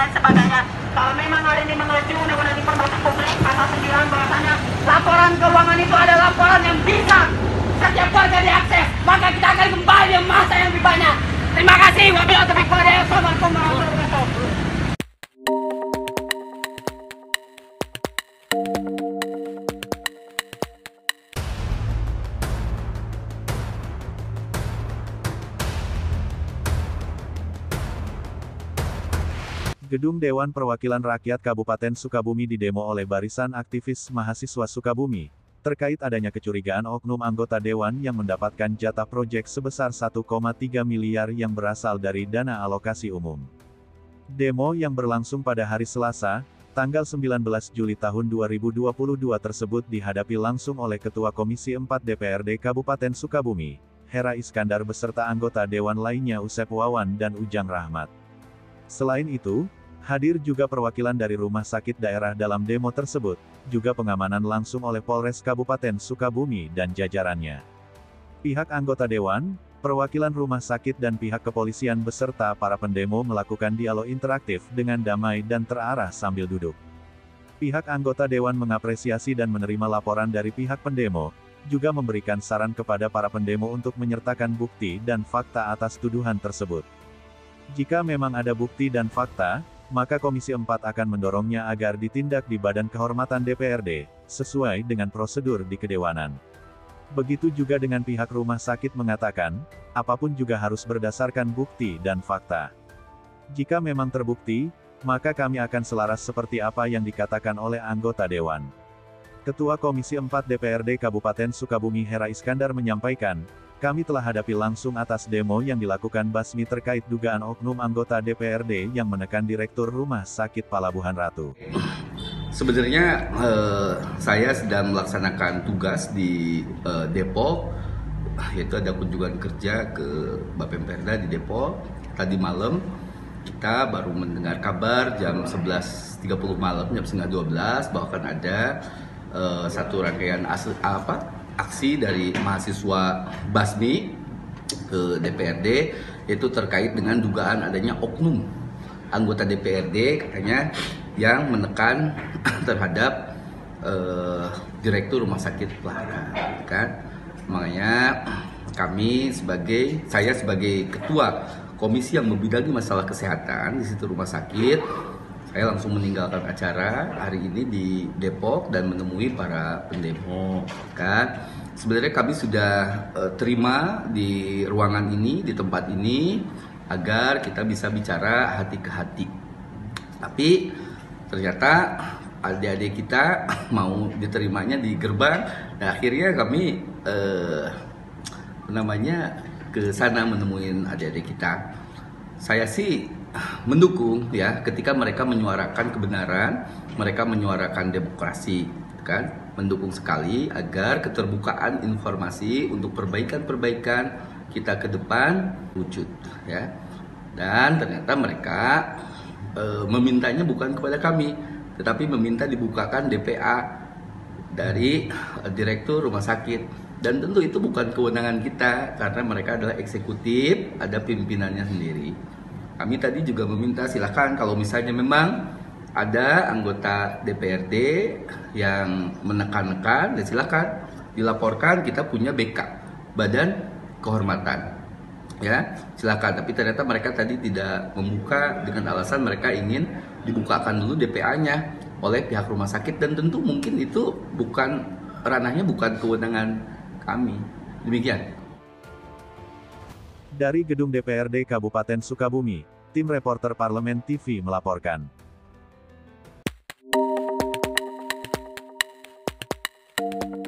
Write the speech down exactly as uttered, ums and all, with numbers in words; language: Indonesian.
lain sebagainya. Kalau memang hal ini mengacu undang-undang informasi publik pasal sembilan bahwasanya laporan keuangan itu ada laporan yang bisa setiap warga diakses, maka kita akan kembali masa yang lebih banyak. Terima kasih. Wabillahi taufiq wal hidayah. Assalamualaikum warahmatullahi wabarakatuh. Gedung Dewan Perwakilan Rakyat Kabupaten Sukabumi didemo oleh barisan aktivis mahasiswa Sukabumi, terkait adanya kecurigaan oknum anggota Dewan yang mendapatkan jatah proyek sebesar satu koma tiga miliar yang berasal dari dana alokasi umum. Demo yang berlangsung pada hari Selasa, tanggal sembilan belas Juli tahun dua ribu dua puluh dua tersebut dihadapi langsung oleh Ketua Komisi empat D P R D Kabupaten Sukabumi, Hera Iskandar beserta anggota Dewan lainnya Usep Wawan dan Ujang Rahmat. Selain itu, hadir juga perwakilan dari rumah sakit daerah dalam demo tersebut, juga pengamanan langsung oleh Polres Kabupaten Sukabumi dan jajarannya. Pihak anggota Dewan, perwakilan rumah sakit dan pihak kepolisian beserta para pendemo melakukan dialog interaktif dengan damai dan terarah sambil duduk. Pihak anggota Dewan mengapresiasi dan menerima laporan dari pihak pendemo, juga memberikan saran kepada para pendemo untuk menyertakan bukti dan fakta atas tuduhan tersebut. Jika memang ada bukti dan fakta, maka Komisi empat akan mendorongnya agar ditindak di Badan Kehormatan D P R D, sesuai dengan prosedur di Kedewanan. Begitu juga dengan pihak rumah sakit mengatakan, apapun juga harus berdasarkan bukti dan fakta. Jika memang terbukti, maka kami akan selaras seperti apa yang dikatakan oleh anggota Dewan. Ketua Komisi empat D P R D Kabupaten Sukabumi Hera Iskandar menyampaikan, kami telah hadapi langsung atas demo yang dilakukan Basmi terkait dugaan oknum anggota D P R D yang menekan Direktur Rumah Sakit Palabuhan Ratu. Sebenarnya eh, saya sedang melaksanakan tugas di eh, Depok, yaitu ada kunjungan kerja ke Bapemperda di Depok. Tadi malam kita baru mendengar kabar jam sebelas tiga puluh malam, jam setengah dua belas, bahwa akan ada eh, satu rangkaian asli, apa, aksi dari mahasiswa Basmi ke D P R D, yaitu terkait dengan dugaan adanya oknum anggota D P R D katanya yang menekan terhadap uh, Direktur Rumah Sakit Pelabuhan, kan? Makanya kami sebagai saya sebagai ketua komisi yang membidangi masalah kesehatan di situ rumah sakit, saya langsung meninggalkan acara hari ini di Depok dan menemui para pendemo, kan. Sebenarnya kami sudah uh, terima di ruangan ini, di tempat ini, agar kita bisa bicara hati ke hati. Tapi ternyata adik-adik kita mau diterimanya di gerbang, dan akhirnya kami uh, namanya ke sana menemuin adik-adik kita. Saya sih mendukung ya ketika mereka menyuarakan kebenaran, mereka menyuarakan demokrasi, kan? Mendukung sekali agar keterbukaan informasi untuk perbaikan-perbaikan kita ke depan wujud, ya. Dan ternyata mereka e, memintanya bukan kepada kami, tetapi meminta dibukakan D P A dari e, Direktur Rumah Sakit. Dan tentu itu bukan kewenangan kita karena mereka adalah eksekutif, ada pimpinannya sendiri. Kami tadi juga meminta silakan kalau misalnya memang ada anggota D P R D yang menekan-nekan, dan silakan dilaporkan, kita punya B K, Badan Kehormatan. Ya, silakan. Tapi ternyata mereka tadi tidak membuka dengan alasan mereka ingin dibukakan dulu D P A-nya oleh pihak rumah sakit, dan tentu mungkin itu bukan ranahnya, bukan kewenangan kami. Demikian. Dari Gedung D P R D Kabupaten Sukabumi, tim reporter Parlemen T V melaporkan. Thank you.